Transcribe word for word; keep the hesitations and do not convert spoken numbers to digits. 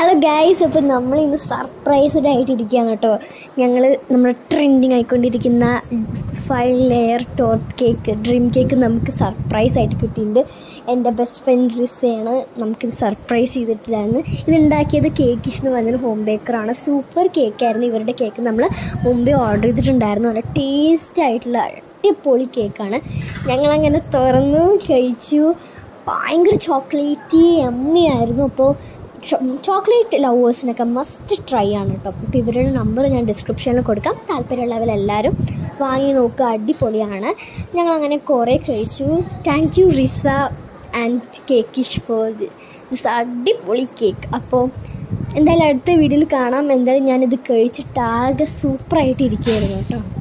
Hello guys, അപ്പോൾ നമ്മൾ ഇന്ന് സർപ്രൈസ്ഡ് ആയിട്ടിരിക്കുകയാണ് കേട്ടോ. ഞങ്ങൾ നമ്മുടെ ട്രെൻഡിങ് ആയിക്കൊണ്ടിരിക്കുന്ന five layer tote cake dream cake നമുക്ക് സർപ്രൈസ് ആയിട്ട് കിട്ടിയിട്ടുണ്ട്. എൻ്റെ ബെസ്റ്റ് ഫ്രണ്ട് റിസയാണ് നമുക്കിത് സർപ്രൈസ് ചെയ്തിട്ടില്ലായിരുന്നു. ഇതുണ്ടാക്കിയത് കേക്കിഷ് എന്ന് പറഞ്ഞൊരു ഹോം ബേക്കറാണ്. സൂപ്പർ കേക്കായിരുന്നു ഇവരുടെ കേക്ക്. നമ്മൾ മുമ്പേ ഓർഡർ ചെയ്തിട്ടുണ്ടായിരുന്നു. നല്ല ടേസ്റ്റ് ആയിട്ടുള്ള അടിപൊളി കേക്കാണ്. ഞങ്ങളങ്ങനെ തുറന്നു കഴിച്ചു. ഭയങ്കര ചോക്ലേറ്റി യമ്മി ആയിരുന്നു. അപ്പോൾ ചോക്ലേറ്റ് ലവേഴ്സിനൊക്കെ മസ്റ്റ് ട്രൈ ആണ് കേട്ടോ. അപ്പോൾ ഇവരുടെ നമ്പർ ഞാൻ ഡിസ്ക്രിപ്ഷനിൽ കൊടുക്കാം. താല്പര്യമുള്ളവരെല്ലാവരും വാങ്ങി നോക്കുക, അടിപൊളിയാണ്. ഞങ്ങളങ്ങനെ കുറേ കഴിച്ചു. Thank you Riza and Cakeish for this അടിപൊളി കേക്ക്. അപ്പോൾ എന്തായാലും അടുത്ത വീഡിയോയിൽ കാണാം. എന്തായാലും ഞാനിത് കഴിച്ചിട്ട് ആകെ സൂപ്പറായിട്ട് ഇരിക്കുകയായിരുന്നു കേട്ടോ.